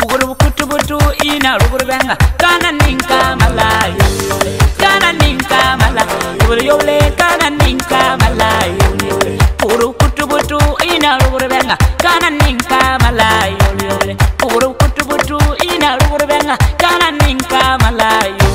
Puguru kutubutu ina rugurubenga kana ninka malayo kana ninka malayo yole kana ninka malayo puguru kutubutu ina rugurubenga kana ninka malayo puguru kutubutu ina rugurubenga kana ninka malayo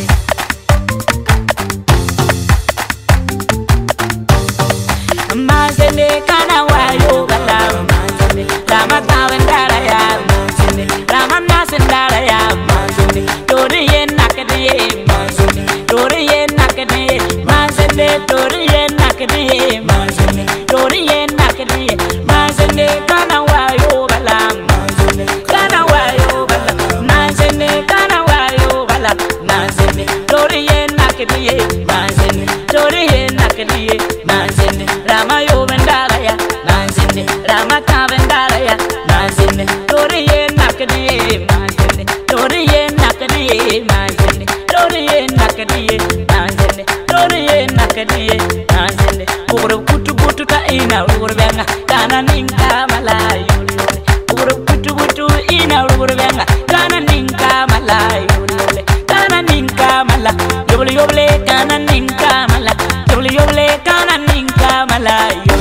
mazene kana wayo bala mazene lama tawendara ya Sindara ya mazuni tori ye nakade mazuni tori ye nakade mazuni tori ye nakade mazuni tori ye nakade mazuni kana wayo bala mazuni kana wayo bala mazuni kana wayo bala mazuni tori ye nakade mazuni tori ye nakade mazuni rama yo bendara ya mazuni rama ta bendara ya mazuni tori ye nakade Toriye nakadiye mazene toriye nakadiye mazene toriye nakadiye mazene puguru kutu ta ina rugurubenga kana ninka malayo puguru kutu ina rugurubenga kana ninka malayo kana ninka mala yoble kana ninka mala yoble kana ninka malayo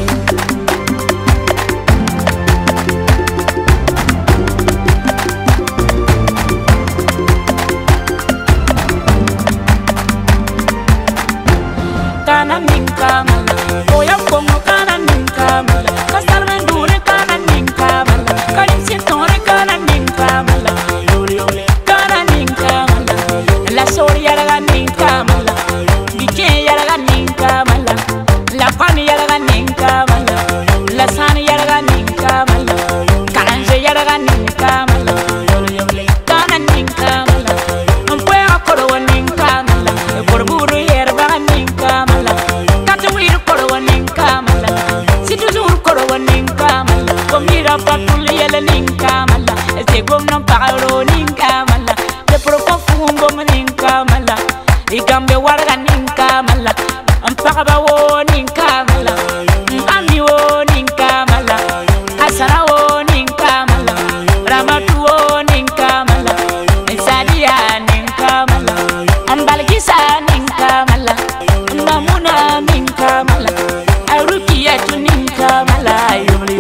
kana ninka mala oya kongo kana ninka mala kasar mendure kana ninka mala karim sintore kana ninka mala kana ninka mala la soria la ninka mala dike ya la ninka mala la fani ya la ninka mala la sani ya la ninka mala kanje ya la ninka mala kana ninka mala ampe akoro ninka mala korburu yerba ninka mala Komira patul yele ninka mala ese gomna pagaro ninka mala de profundo ninka mala igambe warga ninka mala ampaga wo ninka mala ami wo ninka mala asara wo ninka mala ramatu wo ninka mala sadia ninka mala ambalgisa ninka mala namuna ninka mala arukiya tu ninka mala